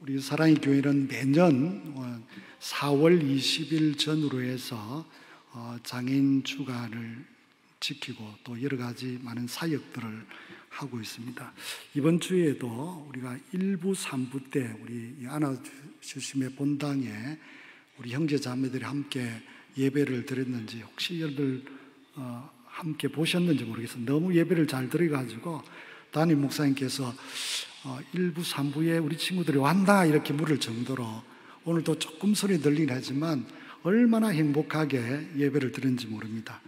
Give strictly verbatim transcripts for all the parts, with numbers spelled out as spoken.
우리 사랑의 교회는 매년 사월 이십일 전후로 해서 장애인 주간을 지키고 또 여러 가지 많은 사역들을 하고 있습니다. 이번 주에도 우리가 일 부, 삼 부 때 우리 안아주심의 본당에 우리 형제 자매들이 함께 예배를 드렸는지 혹시 여러분들 어, 함께 보셨는지 모르겠어요. 너무 예배를 잘 드려가지고 담임 목사님께서 어, 일 부, 삼 부에 우리 친구들이 왔나 이렇게 물을 정도로 오늘도 조금 소리 들리긴 하지만 얼마나 행복하게 예배를 드렸는지 모릅니다.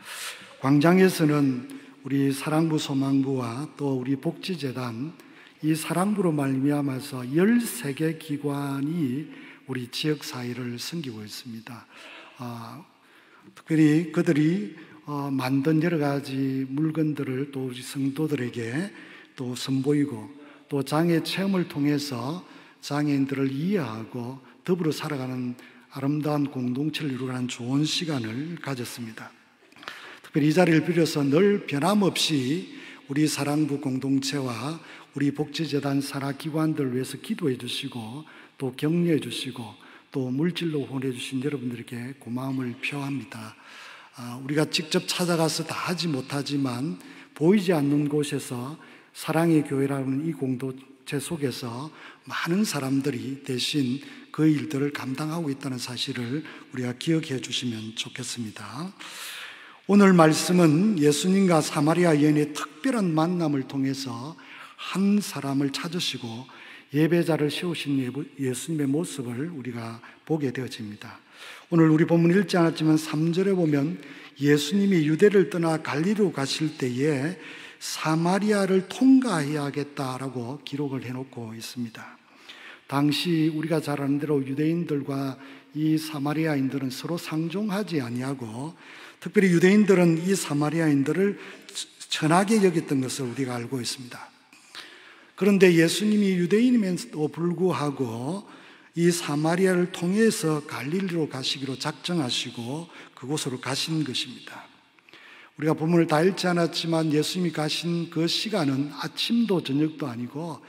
광장에서는 우리 사랑부 소망부와 또 우리 복지재단 이 사랑부로 말미암아서 열세 개 기관이 우리 지역사회를 섬기고 있습니다. 어, 특별히 그들이 어, 만든 여러 가지 물건들을 또 우리 성도들에게 또 선보이고 또 장애 체험을 통해서 장애인들을 이해하고 더불어 살아가는 아름다운 공동체를 이루는 좋은 시간을 가졌습니다. 특별히 이 자리를 빌어서 늘 변함없이 우리 사랑부 공동체와 우리 복지재단 산하기관들을 위해서 기도해 주시고 또 격려해 주시고 또 물질로 후원해 주신 여러분들에게 고마움을 표합니다. 아, 우리가 직접 찾아가서 다 하지 못하지만 보이지 않는 곳에서 사랑의 교회라는 이 공동체 속에서 많은 사람들이 대신 그 일들을 감당하고 있다는 사실을 우리가 기억해 주시면 좋겠습니다. 오늘 말씀은 예수님과 사마리아 여인의 특별한 만남을 통해서 한 사람을 찾으시고 예배자를 세우신 예수님의 모습을 우리가 보게 되어집니다. 오늘 우리 본문 읽지 않았지만 삼 절에 보면 예수님이 유대를 떠나 갈릴리로 가실 때에 사마리아를 통과해야겠다라고 기록을 해놓고 있습니다. 당시 우리가 잘 아는 대로 유대인들과 이 사마리아인들은 서로 상종하지 아니하고 특별히 유대인들은 이 사마리아인들을 천하게 여겼던 것을 우리가 알고 있습니다. 그런데 예수님이 유대인임에도 불구하고 이 사마리아를 통해서 갈릴리로 가시기로 작정하시고 그곳으로 가신 것입니다. 우리가 본문을 다 읽지 않았지만 예수님이 가신 그 시간은 아침도 저녁도 아니고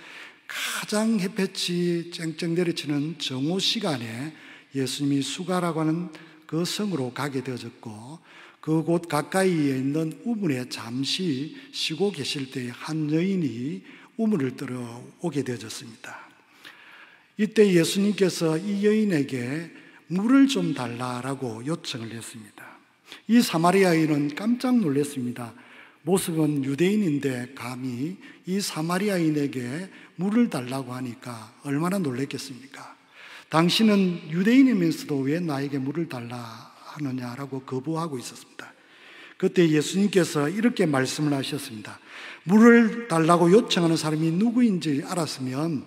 가장 햇볕이 쨍쨍 내리치는 정오 시간에 예수님이 수가라고 하는 그 성으로 가게 되어졌고 그곳 가까이에 있는 우물에 잠시 쉬고 계실 때에 한 여인이 우물을 들어 오게 되어졌습니다. 이때 예수님께서 이 여인에게 물을 좀 달라라고 요청을 했습니다. 이 사마리아인은 깜짝 놀랐습니다. 모습은 유대인인데 감히 이 사마리아인에게 물을 달라고 하니까 얼마나 놀랐겠습니까? 당신은 유대인이면서도 왜 나에게 물을 달라 하느냐라고 거부하고 있었습니다. 그때 예수님께서 이렇게 말씀을 하셨습니다. 물을 달라고 요청하는 사람이 누구인지 알았으면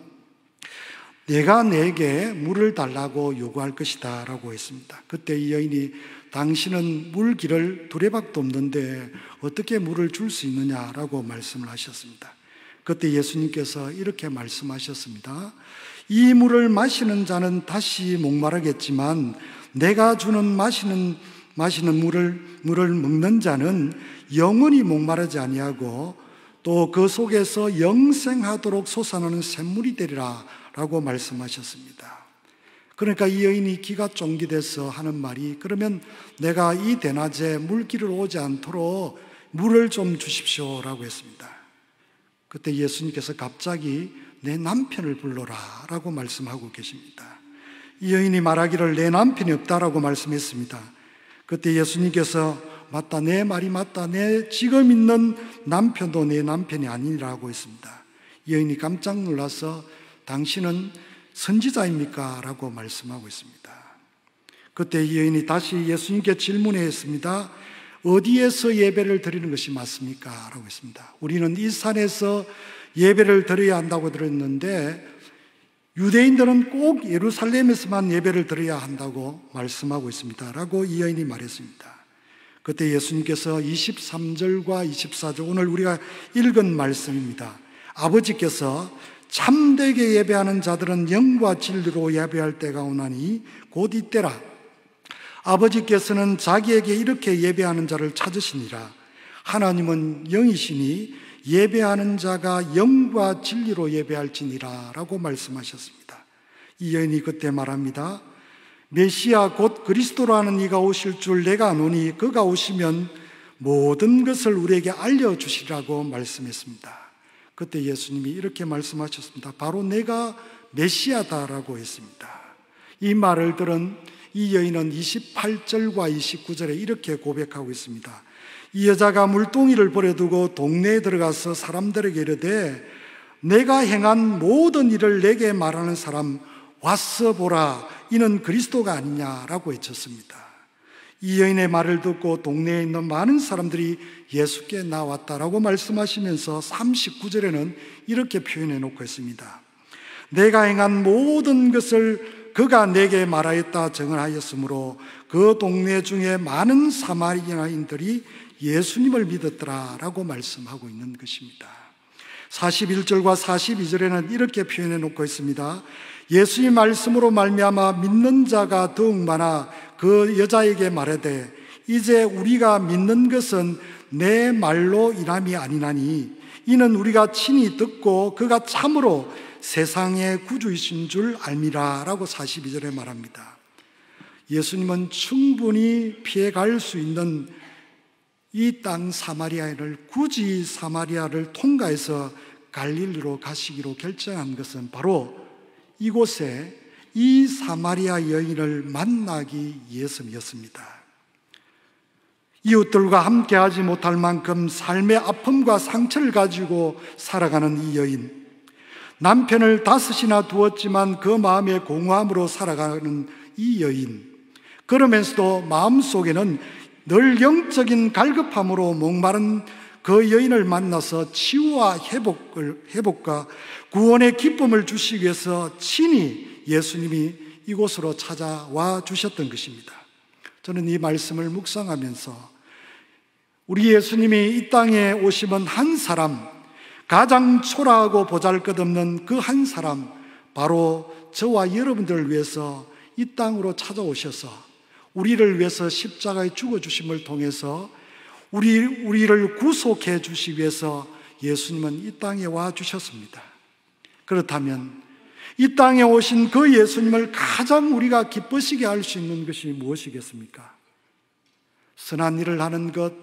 내가 내게 물을 달라고 요구할 것이다 라고 했습니다. 그때 이 여인이 당신은 물기를 두레박도 없는데 어떻게 물을 줄 수 있느냐라고 말씀을 하셨습니다. 그때 예수님께서 이렇게 말씀하셨습니다. 이 물을 마시는 자는 다시 목마르겠지만 내가 주는 마시는 마시는 물을 물을 먹는 자는 영원히 목마르지 아니하고 또 그 속에서 영생하도록 솟아나는 샘물이 되리라 라고 말씀하셨습니다. 그러니까 이 여인이 기가 쫑기돼서 하는 말이 그러면 내가 이 대낮에 물길을 오지 않도록 물을 좀 주십시오 라고 했습니다. 그때 예수님께서 갑자기 내 남편을 불러라 라고 말씀하고 계십니다. 이 여인이 말하기를 내 남편이 없다라고 말씀했습니다. 그때 예수님께서 맞다, 내 말이 맞다, 내 지금 있는 남편도 내 남편이 아니라고 했습니다. 이 여인이 깜짝 놀라서 당신은 선지자입니까? 라고 말씀하고 있습니다. 그때 이 여인이 다시 예수님께 질문했습니다. 어디에서 예배를 드리는 것이 맞습니까? 라고 했습니다. 우리는 이 산에서 예배를 드려야 한다고 들었는데 유대인들은 꼭 예루살렘에서만 예배를 드려야 한다고 말씀하고 있습니다. 라고 이 여인이 말했습니다. 그때 예수님께서 이십삼 절과 이십사 절 오늘 우리가 읽은 말씀입니다. 아버지께서 참되게 예배하는 자들은 영과 진리로 예배할 때가 오나니 곧 이때라. 아버지께서는 자기에게 이렇게 예배하는 자를 찾으시니라. 하나님은 영이시니 예배하는 자가 영과 진리로 예배할지니라 라고 말씀하셨습니다. 이 여인이 그때 말합니다. 메시아 곧 그리스도라는 이가 오실 줄 내가 아노니 그가 오시면 모든 것을 우리에게 알려주시라고 말씀했습니다. 그때 예수님이 이렇게 말씀하셨습니다. 바로 내가 메시아다라고 했습니다. 이 말을 들은 이 여인은 이십팔 절과 이십구 절에 이렇게 고백하고 있습니다. 이 여자가 물동이를 버려두고 동네에 들어가서 사람들에게 이르되 내가 행한 모든 일을 내게 말하는 사람 왔어 보라, 이는 그리스도가 아니냐라고 외쳤습니다. 이 여인의 말을 듣고 동네에 있는 많은 사람들이 예수께 나왔다라고 말씀하시면서 삼십구 절에는 이렇게 표현해 놓고 있습니다. 내가 행한 모든 것을 그가 내게 말하였다 증언하였으므로 그 동네 중에 많은 사마리아인들이 예수님을 믿었더라라고 말씀하고 있는 것입니다. 사십일 절과 사십이 절에는 이렇게 표현해 놓고 있습니다. 예수의 말씀으로 말미암아 믿는 자가 더욱 많아 그 여자에게 말하되 이제 우리가 믿는 것은 내 말로 인함이 아니나니 이는 우리가 친히 듣고 그가 참으로 세상의 구주이신 줄 알미라 라고 사십이 절에 말합니다. 예수님은 충분히 피해갈 수 있는 이 땅 사마리아를 굳이 사마리아를 통과해서 갈릴리로 가시기로 결정한 것은 바로 이곳에 이 사마리아 여인을 만나기 위해서였습니다. 이웃들과 함께하지 못할 만큼 삶의 아픔과 상처를 가지고 살아가는 이 여인, 남편을 다섯이나 두었지만 그 마음의 공허함으로 살아가는 이 여인, 그러면서도 마음속에는 늘 영적인 갈급함으로 목마른 그 여인을 만나서 치유와 회복을, 회복과 구원의 기쁨을 주시기 위해서 친히 예수님이 이곳으로 찾아와 주셨던 것입니다. 저는 이 말씀을 묵상하면서 우리 예수님이 이 땅에 오시면 한 사람, 가장 초라하고 보잘것없는 그 한 사람, 바로 저와 여러분들을 위해서 이 땅으로 찾아오셔서 우리를 위해서 십자가에 죽어주심을 통해서 우리, 우리를 구속해 주시기 위해서 예수님은 이 땅에 와 주셨습니다. 그렇다면 이 땅에 오신 그 예수님을 가장 우리가 기쁘시게 할 수 있는 것이 무엇이겠습니까? 선한 일을 하는 것,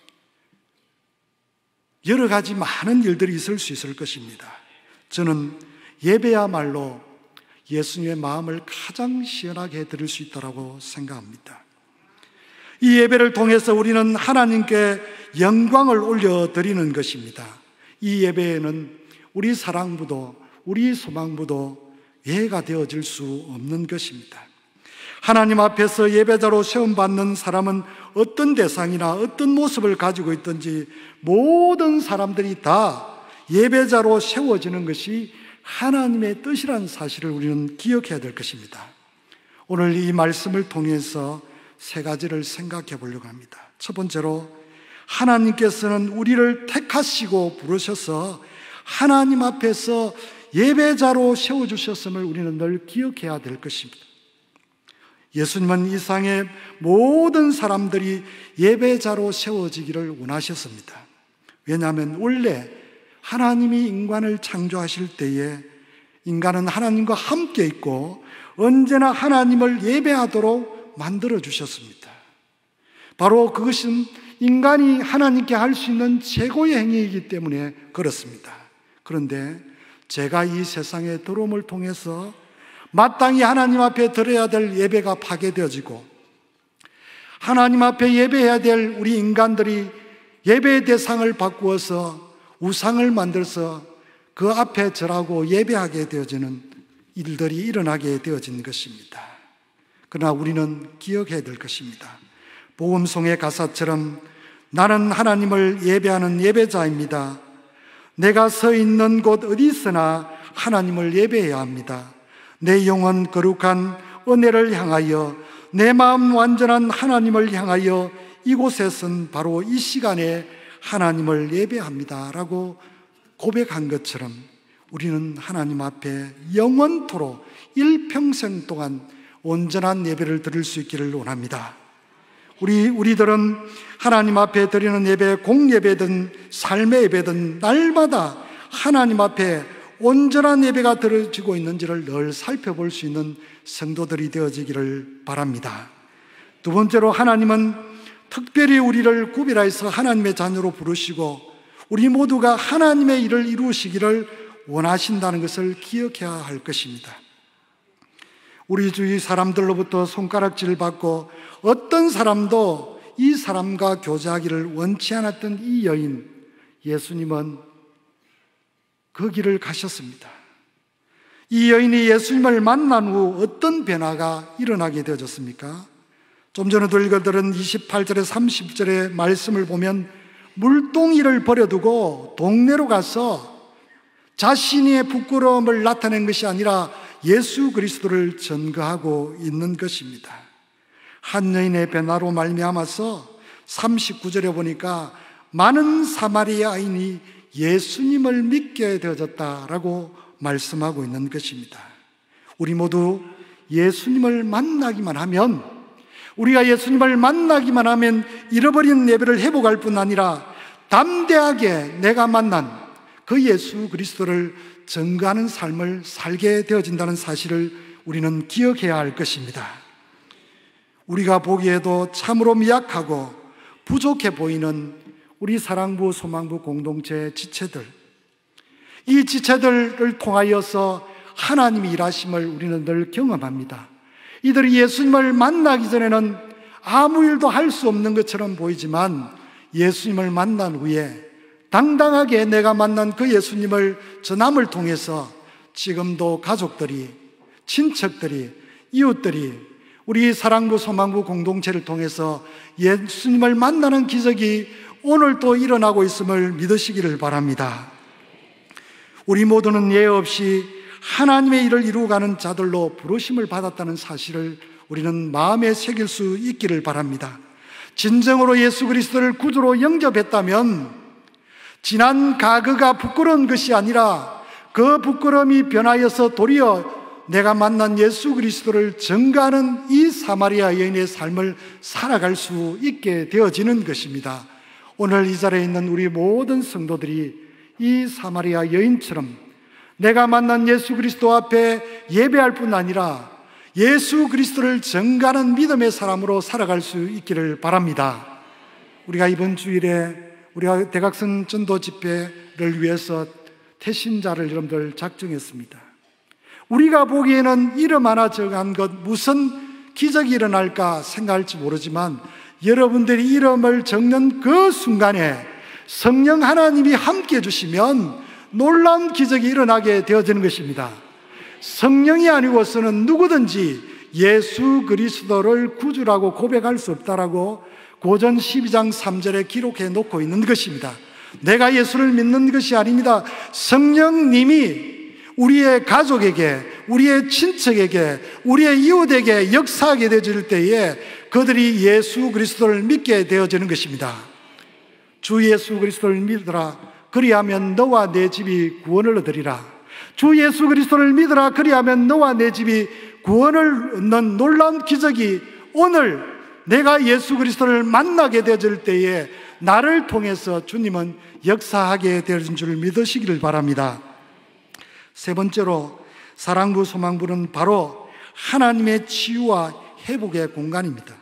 여러 가지 많은 일들이 있을 수 있을 것입니다. 저는 예배야말로 예수님의 마음을 가장 시원하게 해드릴 수 있다고 생각합니다. 이 예배를 통해서 우리는 하나님께 영광을 올려드리는 것입니다. 이 예배에는 우리 사랑부도 우리 소망부도 예가 되어질 수 없는 것입니다. 하나님 앞에서 예배자로 세움받는 사람은 어떤 대상이나 어떤 모습을 가지고 있든지 모든 사람들이 다 예배자로 세워지는 것이 하나님의 뜻이라는 사실을 우리는 기억해야 될 것입니다. 오늘 이 말씀을 통해서 세 가지를 생각해 보려고 합니다. 첫 번째로, 하나님께서는 우리를 택하시고 부르셔서 하나님 앞에서 예배자로 세워주셨음을 우리는 늘 기억해야 될 것입니다. 예수님은 이 세상의 모든 사람들이 예배자로 세워지기를 원하셨습니다. 왜냐하면 원래 하나님이 인간을 창조하실 때에 인간은 하나님과 함께 있고 언제나 하나님을 예배하도록 만들어 주셨습니다. 바로 그것은 인간이 하나님께 할 수 있는 최고의 행위이기 때문에 그렇습니다. 그런데 제가 이 세상에 들어옴을 통해서 마땅히 하나님 앞에 드려야 될 예배가 파괴되어지고 하나님 앞에 예배해야 될 우리 인간들이 예배의 대상을 바꾸어서 우상을 만들어서 그 앞에 절하고 예배하게 되어지는 일들이 일어나게 되어진 것입니다. 그러나 우리는 기억해야 될 것입니다. 복음송의 가사처럼 나는 하나님을 예배하는 예배자입니다. 내가 서 있는 곳 어디서나 하나님을 예배해야 합니다. 내 영혼 거룩한 은혜를 향하여, 내 마음 완전한 하나님을 향하여 이곳에선 바로 이 시간에 하나님을 예배합니다 라고 고백한 것처럼 우리는 하나님 앞에 영원토록 일평생 동안 온전한 예배를 드릴 수 있기를 원합니다. 우리, 우리들은 하나님 앞에 드리는 예배, 공예배든 삶의 예배든 날마다 하나님 앞에 온전한 예배가 드려지고 있는지를 늘 살펴볼 수 있는 성도들이 되어지기를 바랍니다. 두 번째로, 하나님은 특별히 우리를 구별해서 하나님의 자녀로 부르시고 우리 모두가 하나님의 일을 이루시기를 원하신다는 것을 기억해야 할 것입니다. 우리 주위 사람들로부터 손가락질을 받고 어떤 사람도 이 사람과 교제하기를 원치 않았던 이 여인, 예수님은 그 길을 가셨습니다. 이 여인이 예수님을 만난 후 어떤 변화가 일어나게 되어졌습니까? 좀 전에도 읽어드린 이십팔 절에 삼십 절의 말씀을 보면 물동이를 버려두고 동네로 가서 자신의 부끄러움을 나타낸 것이 아니라 예수 그리스도를 전거하고 있는 것입니다. 한 여인의 변화로 말미암아서 삼십구 절에 보니까 많은 사마리아인이 예수님을 믿게 되어졌다라고 말씀하고 있는 것입니다. 우리 모두 예수님을 만나기만 하면, 우리가 예수님을 만나기만 하면 잃어버린 예배를 회복할 뿐 아니라 담대하게 내가 만난 그 예수 그리스도를 전가하는 삶을 살게 되어진다는 사실을 우리는 기억해야 할 것입니다. 우리가 보기에도 참으로 미약하고 부족해 보이는 우리 사랑부 소망부 공동체 지체들, 이 지체들을 통하여서 하나님이 일하심을 우리는 늘 경험합니다. 이들이 예수님을 만나기 전에는 아무 일도 할 수 없는 것처럼 보이지만 예수님을 만난 후에 당당하게 내가 만난 그 예수님을 전함을 통해서 지금도 가족들이, 친척들이, 이웃들이 우리 사랑부 소망부 공동체를 통해서 예수님을 만나는 기적이 오늘도 일어나고 있음을 믿으시기를 바랍니다. 우리 모두는 예외 없이 하나님의 일을 이루어가는 자들로 부르심을 받았다는 사실을 우리는 마음에 새길 수 있기를 바랍니다. 진정으로 예수 그리스도를 구주로 영접했다면 지난 과거가 부끄러운 것이 아니라 그 부끄러움이 변하여서 도리어 내가 만난 예수 그리스도를 전가하는 이 사마리아 여인의 삶을 살아갈 수 있게 되어지는 것입니다. 오늘 이 자리에 있는 우리 모든 성도들이 이 사마리아 여인처럼 내가 만난 예수 그리스도 앞에 예배할 뿐 아니라 예수 그리스도를 전가하는 믿음의 사람으로 살아갈 수 있기를 바랍니다. 우리가 이번 주일에 우리가 대각선 전도 집회를 위해서 태신자를 여러분들 작정했습니다. 우리가 보기에는 이름 하나 정한 것 무슨 기적이 일어날까 생각할지 모르지만 여러분들이 이름을 적는 그 순간에 성령 하나님이 함께 해주시면 놀라운 기적이 일어나게 되어지는 것입니다. 성령이 아니고서는 누구든지 예수 그리스도를 구주라고 고백할 수 없다라고 고전 십이 장 삼 절에 기록해 놓고 있는 것입니다. 내가 예수를 믿는 것이 아닙니다. 성령님이 우리의 가족에게, 우리의 친척에게, 우리의 이웃에게 역사하게 되어질 때에 그들이 예수 그리스도를 믿게 되어지는 것입니다. 주 예수 그리스도를 믿으라, 그리하면 너와 내 집이 구원을 얻으리라. 주 예수 그리스도를 믿으라, 그리하면 너와 내 집이 구원을 얻는 놀라운 기적이 오늘 내가 예수 그리스도를 만나게 되어질 때에 나를 통해서 주님은 역사하게 되어진 줄 믿으시기를 바랍니다. 세 번째로, 사랑부 소망부는 바로 하나님의 치유와 회복의 공간입니다.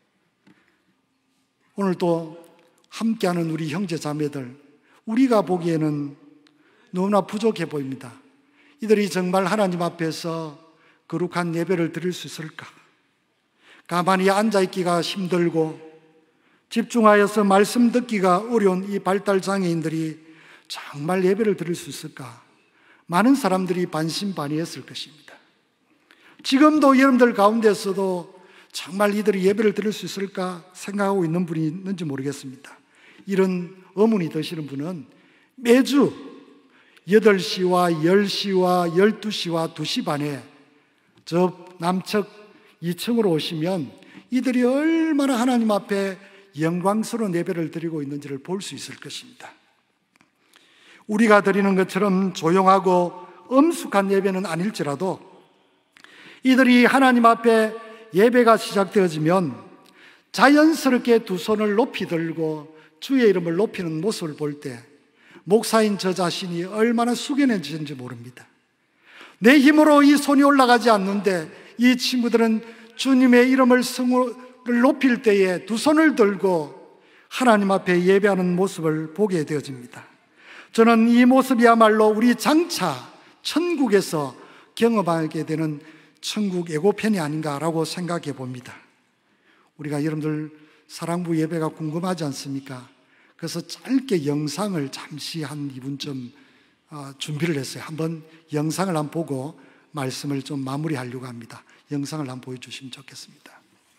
오늘도 함께하는 우리 형제 자매들, 우리가 보기에는 너무나 부족해 보입니다. 이들이 정말 하나님 앞에서 거룩한 예배를 드릴 수 있을까? 가만히 앉아있기가 힘들고 집중하여서 말씀 듣기가 어려운 이 발달장애인들이 정말 예배를 드릴 수 있을까? 많은 사람들이 반신반의했을 것입니다. 지금도 여러분들 가운데서도 정말 이들이 예배를 드릴 수 있을까 생각하고 있는 분이 있는지 모르겠습니다. 이런 의문이 드시는 분은 매주 여덟 시와 열 시와 열두 시와 두 시 반에 저 남측 이 층으로 오시면 이들이 얼마나 하나님 앞에 영광스러운 예배를 드리고 있는지를 볼 수 있을 것입니다. 우리가 드리는 것처럼 조용하고 엄숙한 예배는 아닐지라도 이들이 하나님 앞에 예배가 시작되어지면 자연스럽게 두 손을 높이 들고 주의 이름을 높이는 모습을 볼 때 목사인 저 자신이 얼마나 숙연해지는지 모릅니다. 내 힘으로 이 손이 올라가지 않는데 이 친구들은 주님의 이름을 성을 높일 때에 두 손을 들고 하나님 앞에 예배하는 모습을 보게 되어집니다. 저는 이 모습이야말로 우리 장차 천국에서 경험하게 되는 천국 예고편이 아닌가라고 생각해 봅니다. 우리가 여러분들 사랑부 예배가 궁금하지 않습니까? 그래서 짧게 영상을 잠시 한 이 분쯤 준비를 했어요. 한번 영상을 한번 보고 말씀을 좀 마무리하려고 합니다. 영상을 한번 보여주시면 좋겠습니다.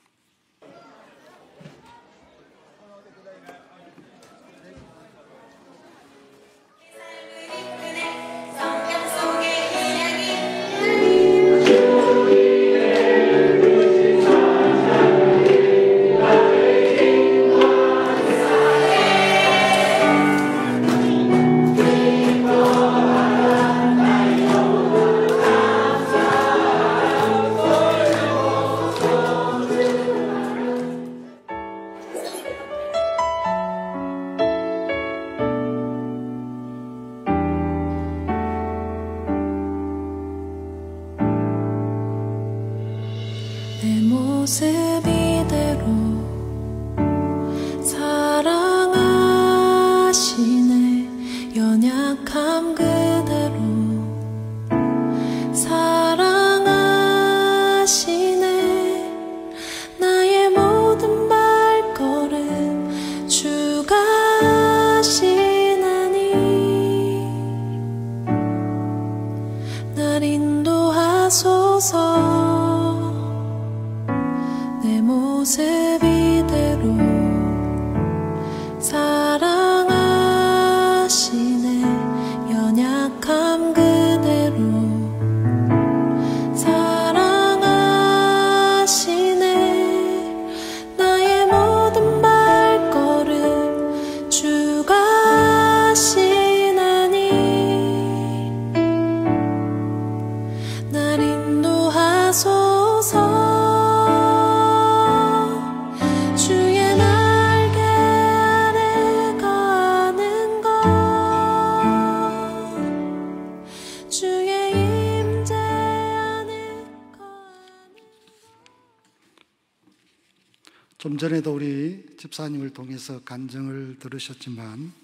좀 전에도 우리 집사님을 통해서 간증을 들으셨지만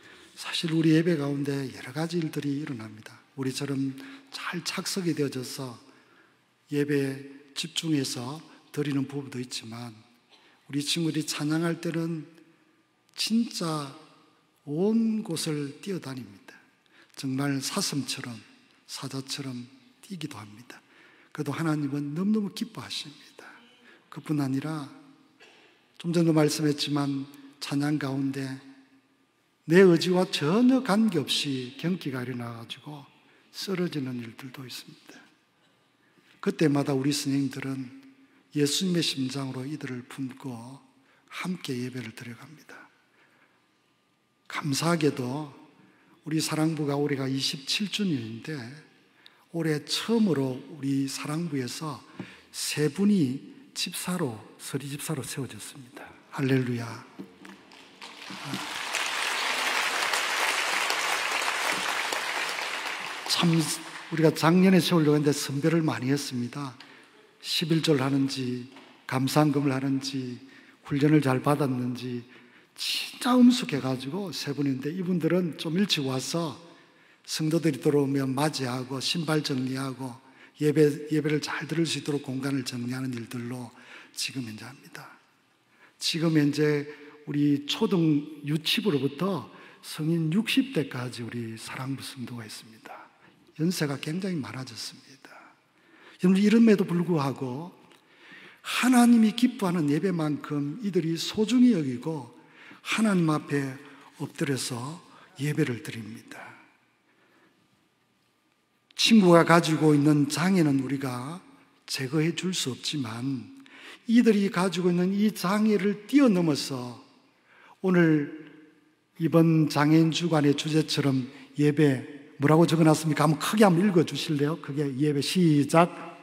사실 우리 예배 가운데 여러 가지 일들이 일어납니다. 우리처럼 잘 착석이 되어져서 예배에 집중해서 드리는 부분도 있지만 우리 친구들이 찬양할 때는 진짜 온 곳을 뛰어다닙니다. 정말 사슴처럼 사자처럼 뛰기도 합니다. 그래도 하나님은 너무너무 기뻐하십니다. 그뿐 아니라 좀 전도 말씀했지만 찬양 가운데 내 의지와 전혀 관계없이 경기가 일어나가지고 쓰러지는 일들도 있습니다. 그때마다 우리 선생님들은 예수님의 심장으로 이들을 품고 함께 예배를 드려갑니다. 감사하게도 우리 사랑부가 올해가 이십칠 주년인데 올해 처음으로 우리 사랑부에서 세 분이 집사로, 서리 집사로 세워졌습니다. 할렐루야. 참 우리가 작년에 세우려고 했는데 선별을 많이 했습니다. 십일절 하는지 감사한금을 하는지 훈련을 잘 받았는지 진짜 엄숙해가지고 세 분인데 이분들은 좀 일찍 와서 성도들이 들어오면 맞이하고 신발 정리하고 예배, 예배를 잘 들을 수 있도록 공간을 정리하는 일들로 지금 현재 합니다. 지금 현재 우리 초등 유치부로부터 성인 육십 대까지 우리 사랑부 성도가 있습니다. 연세가 굉장히 많아졌습니다. 여러분, 이름에도 불구하고 하나님이 기뻐하는 예배만큼 이들이 소중히 여기고 하나님 앞에 엎드려서 예배를 드립니다. 친구가 가지고 있는 장애는 우리가 제거해 줄 수 없지만 이들이 가지고 있는 이 장애를 뛰어넘어서 오늘 이번 장애인 주간의 주제처럼 예배 뭐라고 적어놨습니까? 한번 크게 한번 읽어주실래요? 그게 예배 시작.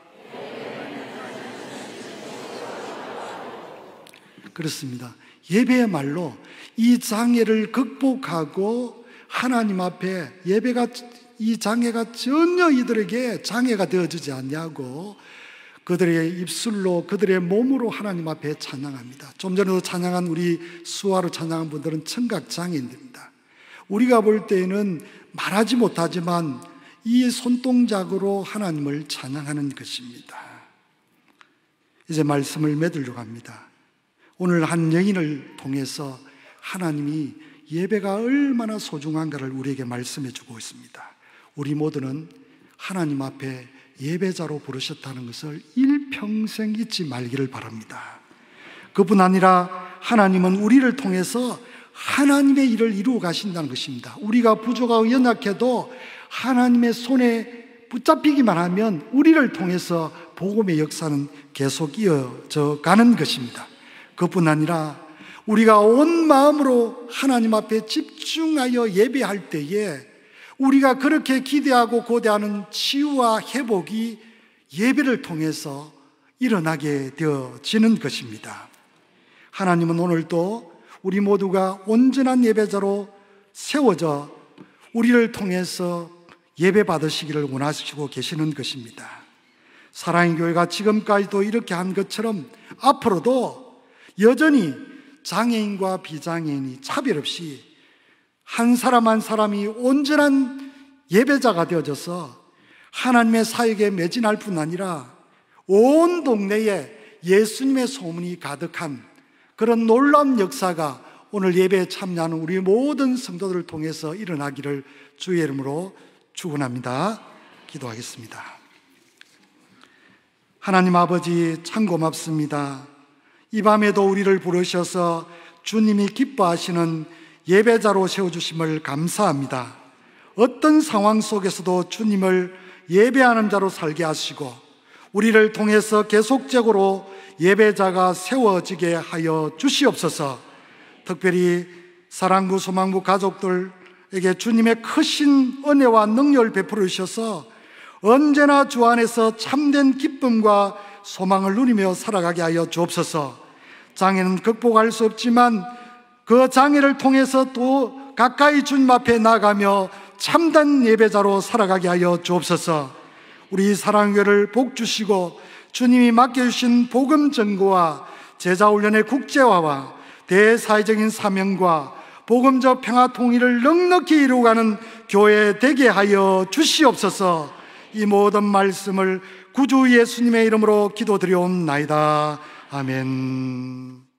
그렇습니다. 예배야말로 이 장애를 극복하고 하나님 앞에 예배가, 이 장애가 전혀 이들에게 장애가 되어지지 않냐고 그들의 입술로, 그들의 몸으로 하나님 앞에 찬양합니다. 좀 전에도 찬양한 우리 수화로 찬양한 분들은 청각장애인들입니다. 우리가 볼 때에는 말하지 못하지만 이 손동작으로 하나님을 찬양하는 것입니다. 이제 말씀을 맺으려고 합니다. 오늘 한 여인을 통해서 하나님이 예배가 얼마나 소중한가를 우리에게 말씀해 주고 있습니다. 우리 모두는 하나님 앞에 예배자로 부르셨다는 것을 일평생 잊지 말기를 바랍니다. 그뿐 아니라 하나님은 우리를 통해서 하나님의 일을 이루어 가신다는 것입니다. 우리가 부족하고 연약해도 하나님의 손에 붙잡히기만 하면 우리를 통해서 복음의 역사는 계속 이어져 가는 것입니다. 그뿐 아니라 우리가 온 마음으로 하나님 앞에 집중하여 예배할 때에 우리가 그렇게 기대하고 고대하는 치유와 회복이 예배를 통해서 일어나게 되어지는 것입니다. 하나님은 오늘도 우리 모두가 온전한 예배자로 세워져 우리를 통해서 예배 받으시기를 원하시고 계시는 것입니다. 사랑의 교회가 지금까지도 이렇게 한 것처럼 앞으로도 여전히 장애인과 비장애인이 차별 없이 한 사람 한 사람이 온전한 예배자가 되어져서 하나님의 사역에 매진할 뿐 아니라 온 동네에 예수님의 소문이 가득한 그런 놀라운 역사가 오늘 예배에 참여하는 우리 모든 성도들을 통해서 일어나기를 주의 이름으로 축원합니다. 기도하겠습니다. 하나님 아버지, 참 고맙습니다. 이 밤에도 우리를 부르셔서 주님이 기뻐하시는 예배자로 세워주심을 감사합니다. 어떤 상황 속에서도 주님을 예배하는 자로 살게 하시고 우리를 통해서 계속적으로 예배자가 세워지게 하여 주시옵소서. 특별히 사랑부 소망부 가족들에게 주님의 크신 은혜와 능력을 베풀어 주셔서 언제나 주 안에서 참된 기쁨과 소망을 누리며 살아가게 하여 주옵소서. 장애는 극복할 수 없지만 그 장애를 통해서 또 가까이 주님 앞에 나가며 참된 예배자로 살아가게 하여 주옵소서. 우리 사랑교회를 복 주시고 주님이 맡겨주신 복음 전거와 제자훈련의 국제화와 대사회적인 사명과 복음적 평화 통일을 넉넉히 이루어가는 교회 되게 하여 주시옵소서. 이 모든 말씀을 구주 예수님의 이름으로 기도드려옵나이다. 아멘.